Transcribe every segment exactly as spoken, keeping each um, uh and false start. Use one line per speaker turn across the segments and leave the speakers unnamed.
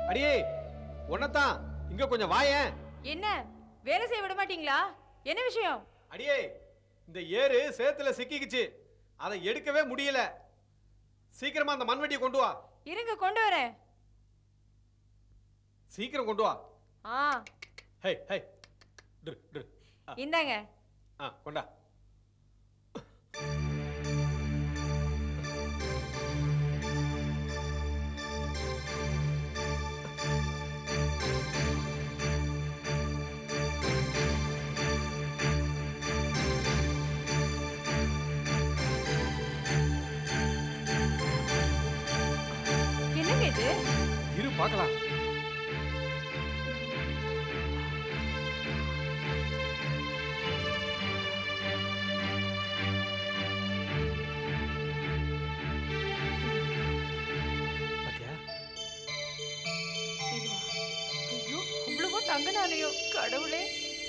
அடியே உன்னதான் இங்க கொஞ்சம் வாயேன்.
என்ன வேலை செய்ய விட மாட்டீங்களா? என்ன விஷயம்?
அடியே இந்த ஏறு சேத்துல சிக்கிக்குச்சு, அதை எடுக்கவே முடியல. சீக்கிரமா அந்த மண்வெட்டியை கொண்டு வா.
இருங்க கொண்டு வரேன்.
சீக்கிரம் கொண்டு வா.
ஆ
ஹே ஹே ட்ரு ட்ரு.
இந்தாங்க.
ஆ கொண்டா.
என்னங்க இது?
இரு பார்க்கலாம்.
தங்க நாணயம். கடவுளே,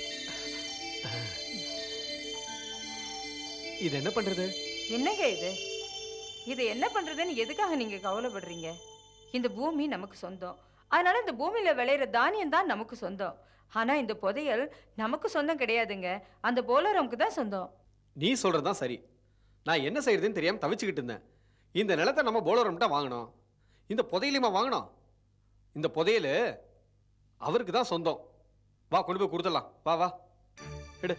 இது என்ன பண்றது?
என்னங்க இது? இது என்ன பண்றதுன்னு எதுக்காக நீங்க கவலைப்படுறீங்க? இந்த பூமி நமக்கு சொந்தம். அதனால இந்த பூமியில விளையிற தானியம் தான் நமக்கு சொந்தம். ஆனா இந்த புதையல் நமக்கு சொந்தம் கிடையாதுங்க. அந்த போலோரமுக்கு தான் சொந்தம்.
நீ சொல்றதுதான் சரி. நான் என்ன செய்யறதுன்னு தெரியாம தவிச்சுக்கிட்டு இருந்தேன். இந்த நிலத்தை நம்ம போலோரம்கிட்ட வாங்கணும். இந்த புதையலையுமா வாங்கணும்? இந்த புதையல் அவருக்கு தான் சொந்தம். வா கொண்டு போய் கொடுத்துடலாம். வா வா எடு.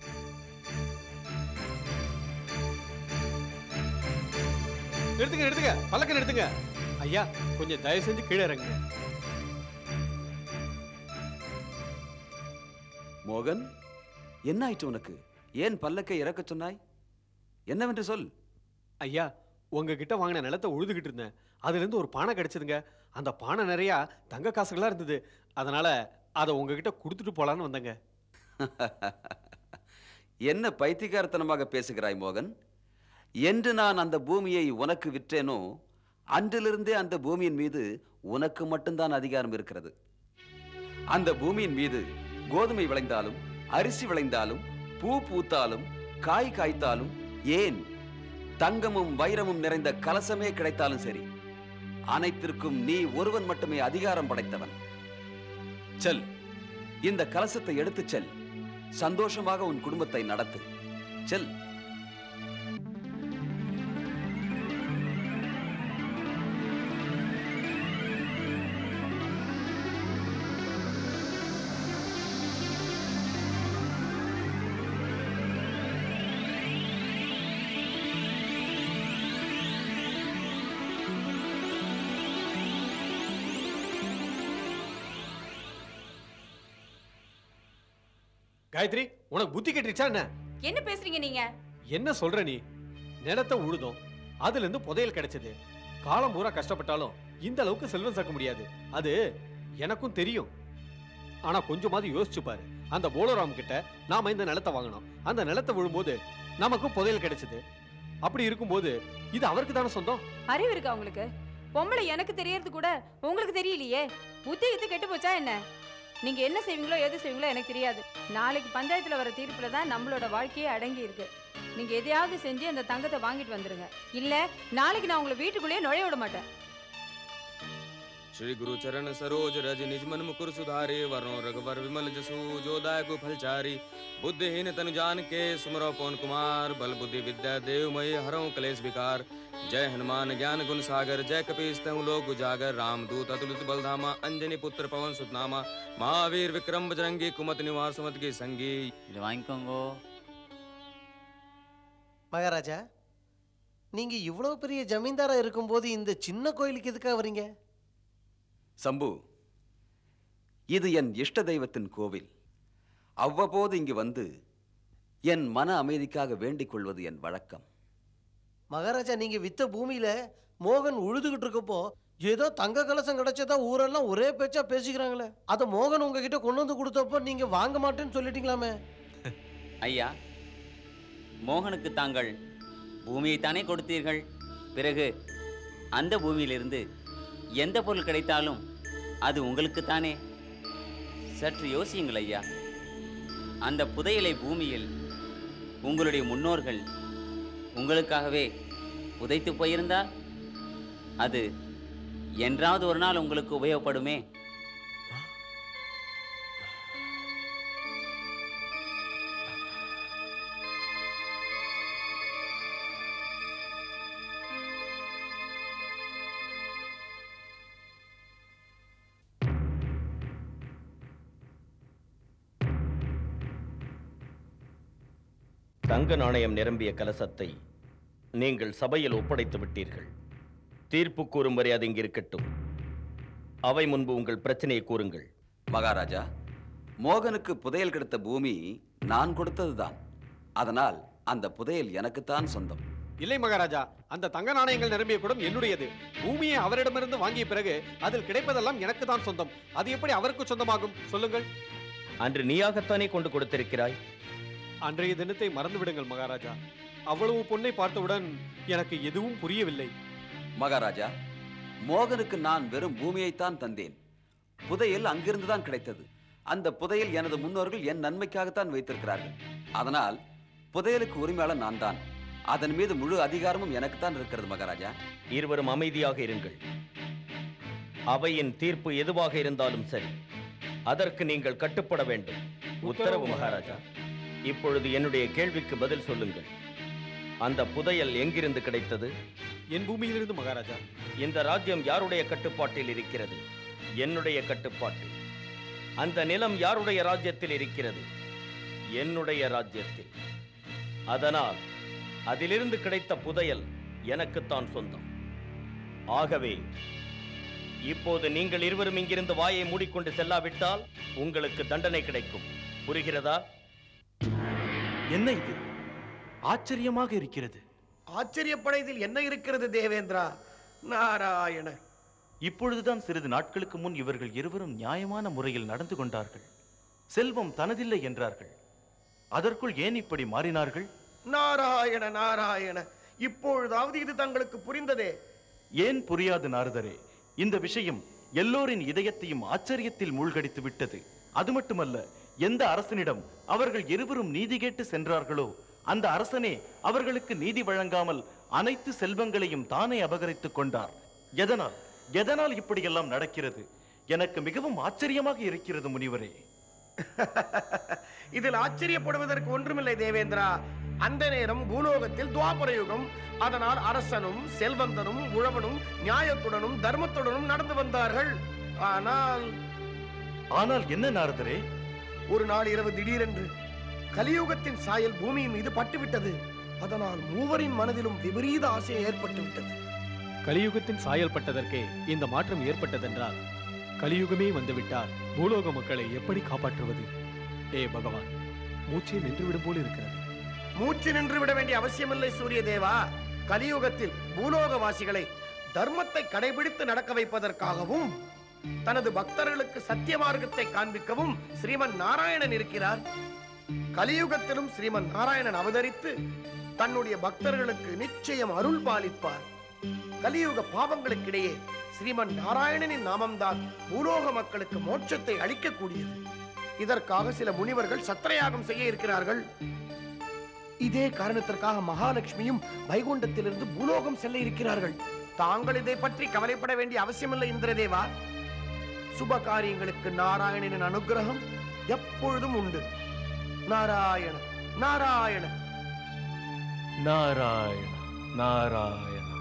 எடுத்துங்க எடுத்துங்க, பல்லக்கன் எடுத்துங்க. ஐயா கொஞ்சம் தயவு செஞ்சு கீழே இறங்குங்க.
மோகன், என்ன ஆயிற்று உனக்கு? ஏன் பல்லக்கை இறக்க சொன்னாய்? என்னவென்று சொல்.
ஐயா உங்ககிட்ட வாங்கின நிலத்தை உழுதுகிட்டு இருந்தேன். அதுல இருந்து ஒரு பானை கிடைச்சதுங்க. அந்த பானை நிறைய தங்க காசுகளா இருந்தது. அதனால அதை உங்ககிட்ட கொடுத்துட்டு போலான்னு வந்தேங்க.
என்ன பைத்தியக்காரத்தனமாக பேசுகிறாய் மோகன்? என்று நான் அந்த பூமியை உனக்கு விற்றேனோ அன்றிலிருந்தே அந்த பூமியின் மீது உனக்கு மட்டும்தான் அதிகாரம் இருக்கிறது. அந்த பூமியின் மீது கோதுமை விளைந்தாலும், அரிசி விளைந்தாலும், பூ பூத்தாலும், காய் காய்த்தாலும், ஏன் தங்கமும் வைரமும் நிறைந்த கலசமே கிடைத்தாலும் சரி, அனைத்திற்கும் நீ ஒருவன் மட்டுமே அதிகாரம் படைத்தவன். செல், இந்த கலசத்தை எடுத்துச் செல். சந்தோஷமாக உன் குடும்பத்தை நடத்து. செல்.
காயத்ரி, உனக்கு புத்தி கெட்டுச்சா என்ன?
என்ன பேசுறீங்க நீங்க?
என்ன சொல்ற நீ? நிலத்தை உழுதும், அதுல இருந்து புதையல் கிடைச்சது. காலம் பூரா கஷ்டப்பட்டாலும் இந்த அளவுக்கு செல்வம் சேர்க்க முடியாது. அது எனக்கும் தெரியும். ஆனா கொஞ்சமாவது யோசிச்சு பாரு. அந்த போலோராம் கிட்ட நாம இந்த நிலத்தை வாங்கணும். அந்த நிலத்தை விழும்போது நமக்கு புதையல் கிடைச்சது. அப்படி இருக்கும்போது இது அவருக்கு தானே சொந்தம்.
அறிவு இருக்கா உங்களுக்கு? பொம்பளை எனக்கு தெரியறது கூட உங்களுக்கு தெரியலையே. புத்தி கித்து கெட்டு போச்சா என்ன? நீங்க என்ன செய்வீங்களோ எது செய்வீங்களோ எனக்கு தெரியாது. நாளைக்கு பஞ்சாயத்துல வர தீர்ப்புல தான் நம்மளோட வாழ்க்கையே அடங்கி இருக்கு. நீங்க எதையாவது செஞ்சு அந்த தங்கத்தை வாங்கிட்டு வந்துருங்க. இல்ல நாளைக்கு நான் உங்களை வீட்டுக்குள்ளேயே நுழைய விட மாட்டேன்.
श्री गुरु चरण सरोज रज निज मन मुकुर सुधारे वरणो रघुवर विमल जसु जो दायको फलचारी बुद्धिहीन तनु जान के सुमरो पवन कुमार बल बुद्धि विद्या देवमय हरौ कलेश विकार जय हनुमान ज्ञान गुण सागर जय कपीस तहु लोक उजागर रामदूत अतुलित बलधामा अंजनी पुत्र पवन सुतनामा महावीर विक्रम बजरंगी कुमति निवार सुमति के संगी
வாங்கிக்கோங்க.
மகாராஜா, நீங்க இவ்வளவு பெரிய ஜமீன்தாரா இருக்கும்போது இந்த சின்ன கோயிலுக்கு எதுக்காக வரீங்க?
சம்பு, இது என் இஷ்ட தெய்வத்தின் கோவில். அவ்வப்போது இங்கு வந்து என் மன அமைதிக்காக வேண்டிக் கொள்வது என் வழக்கம்.
மகாராஜா, நீங்க வித்த பூமியில மோகன் உழுதுகிட்டு இருக்கப்போ ஏதோ தங்க கலசம் கிடைச்சதா ஊரெல்லாம் ஒரே பேச்சா பேசிக்கிறாங்களே. அதை மோகன் உங்ககிட்ட கொண்டு வந்து கொடுத்தப்போ நீங்க வாங்க மாட்டேன்னு சொல்லிட்டீங்களாமே.
ஐயா, மோகனுக்கு தாங்கள் பூமியைத்தானே கொடுத்தீர்கள். பிறகு அந்த பூமியிலிருந்து எந்த பொருள் கிடைத்தாலும் அது உங்களுக்குத்தானே. சற்று யோசியுங்கள் ஐயா. அந்த புதையலை பூமியில் உங்களுடைய முன்னோர்கள் உங்களுக்காகவே புதைத்து போயிருந்தால் அது என்றாவது ஒரு நாள் உங்களுக்கு உபயோகப்படுமே.
தங்க நாணயம் நிரம்பிய கலசத்தை நீங்கள் சபையில் ஒப்படைத்து விட்டீர்கள். தீர்ப்பு கூறும் வரை அது இங்கிருக்கட்டும். அவை முன்பு உங்கள் பிரச்சனையை கூறுங்கள்.
மகாராஜா, மோகனுக்கு புதையல் கிடைத்த பூமி நான் கொடுத்ததுதான். அதனால் அந்த புதையல் எனக்குத்தான் சொந்தம்.
இல்லை மகாராஜா, அந்த தங்க நாணயங்கள் நிரம்பிய குடம் என்னுடையது. பூமியை அவரிடமிருந்து வாங்கிய பிறகு அதில் கிடைப்பதெல்லாம் எனக்கு தான் சொந்தம். அது எப்படி அவருக்கு சொந்தமாகும் சொல்லுங்கள்?
அன்று நீயாகத்தானே கொண்டு கொடுத்திருக்கிறாய்.
அன்றைய தினத்தை மறந்து விடுங்கள் மகாராஜா. அவ்வளவு பொண்ணை பார்த்தவுடன் எனக்கு எதுவும் புரியவில்லை.
மகாராஜா, மோகனுக்கு நான் வெறும் பூமியைத்தான் தந்தேன். புதையல் அங்கிருந்துதான் கிடைத்தது. அந்த புதையல் எனது முன்னோர்கள் என் நன்மைக்காகத்தான் வைத்திருக்கிறார்கள். அதனால் புதையலுக்கு உரிமையாளர் நான் தான். அதன் மீது முழு அதிகாரமும் எனக்குத்தான் இருக்கிறது மகாராஜா.
இருவரும் அமைதியாக இருங்கள். அவையின் தீர்ப்பு எதுவாக இருந்தாலும் சரி, அதற்கு நீங்கள் கட்டுப்பட வேண்டும். உத்தரவு மகாராஜா. இப்பொழுது என்னுடைய கேள்விக்கு பதில் சொல்லுங்கள். அந்த புதையல் எங்கிருந்து கிடைத்தது?
என் பூமியிலிருந்து மகாராஜா.
இந்த ராஜ்யம் யாருடைய கட்டுப்பாட்டில் இருக்கிறது? என்னுடைய கட்டுப்பாட்டில். அந்த நிலம் யாருடைய ராஜ்யத்தில் இருக்கிறது? என்னுடைய ராஜ்யத்தில். அதனால் அதிலிருந்து கிடைத்த புதையல் எனக்குத்தான் சொந்தம். ஆகவே இப்போது நீங்கள் இருவரும் இங்கிருந்து வாயை மூடிக்கொண்டு செல்லாவிட்டால் உங்களுக்கு தண்டனை கிடைக்கும். புரிகிறதா?
என்ன இது? ஆச்சரியமாக இருக்கிறது.
ஆச்சரியப்படையதில் என்ன இருக்கிறது தேவேந்திரா? நாராயண.
இப்பொழுதுதான் சிறிது நாட்களுக்கு முன் இவர்கள் இருவரும் நியாயமான முறையில் நடந்து கொண்டார்கள். செல்வம் தனதில்லை என்றார்கள். அதற்குள் ஏன் இப்படி மாறினார்கள்?
நாராயண நாராயண. இப்பொழுதாவது இது தங்களுக்கு புரிந்ததே.
ஏன் புரியாது நாரதரே? இந்த விஷயம் எல்லோரின் இதயத்தையும் ஆச்சரியத்தில் மூழ்கடித்து விட்டது. அது மட்டுமல்ல, எந்த அரசனிடம் அவர்கள் இருவரும் நீதி கேட்டு சென்றார்களோ அந்த அரசனே அவர்களுக்கு நீதி வழங்காமல் அனைத்து செல்வங்களையும் தானே அபகரித்துக் கொண்டார். எதனால் எதனால் இப்படியெல்லாம் நடக்கிறது? எனக்கு மிகவும் ஆச்சரியமாக இருக்கிறது முனிவரே.
இதில் ஆச்சரியப்படுவதற்கு ஒன்றுமில்லை தேவேந்திரா. அந்த நேரம் பூலோகத்தில் துவாபர யுகம். அதனால் அரசனும் செல்வந்தனும் உழவனும் நியாயத்துடனும் தர்மத்துடனும் நடந்து வந்தார்கள். ஆனால்
ஆனால் என்ன நாரதரே?
ஒரு நாள் இரவு திடீரென்று கலியுகத்தின் சாயல் பூமியின் மீது பட்டுவிட்டது. அதனால் மூவரின் மனதிலும் விபரீத ஆசை ஏற்பட்டு விட்டது.
கலியுகத்தின் சாயல் பட்டதற்கே இந்த மாற்றம் ஏற்பட்டதென்றால் கலியுகமே வந்துவிட்டால் பூலோக மக்களை எப்படி காப்பாற்றுவது? ஏ பகவான், மூச்சை நின்றுவிடும் போல் இருக்கிறது.
மூச்சு நின்று விட வேண்டிய அவசியமில்லை சூரிய தேவா. கலியுகத்தில் பூலோகவாசிகளை தர்மத்தை கடைபிடித்து நடக்க வைப்பதற்காகவும் தனது பக்தர்களுக்கு சத்திய மார்க்கத்தை காண்பிக்கவும் ஸ்ரீமன் நாராயணன் இருக்கிறார். கலியுகத்திலும் ஸ்ரீமன் நாராயணன் அவதரித்து தன்னுடைய பக்தர்களுக்கு நிச்சயம் அருள் பாலிப்பார். கலியுக பாவங்களுக்கிடையே ஸ்ரீமன் நாராயணனின் நாமம்தான் பூலோக மக்களுக்கு மோட்சத்தை அளிக்கக்கூடியது. இதற்காக சில முனிவர்கள் சத்திரயாகம் செய்ய இருக்கிறார்கள். இதே காரணத்திற்காக மகாலட்சுமியும் வைகுண்டத்திலிருந்து பூலோகம் செல்ல இருக்கிறார்கள். தாங்கள் இதை பற்றி கவலைப்பட வேண்டிய அவசியமில்லை இந்திரதேவா. சுப காரியங்களுக்கு நாராயணனின் அனுகிரகம் எப்பொழுதும் உண்டு. நாராயண நாராயண
நாராயண நாராயண.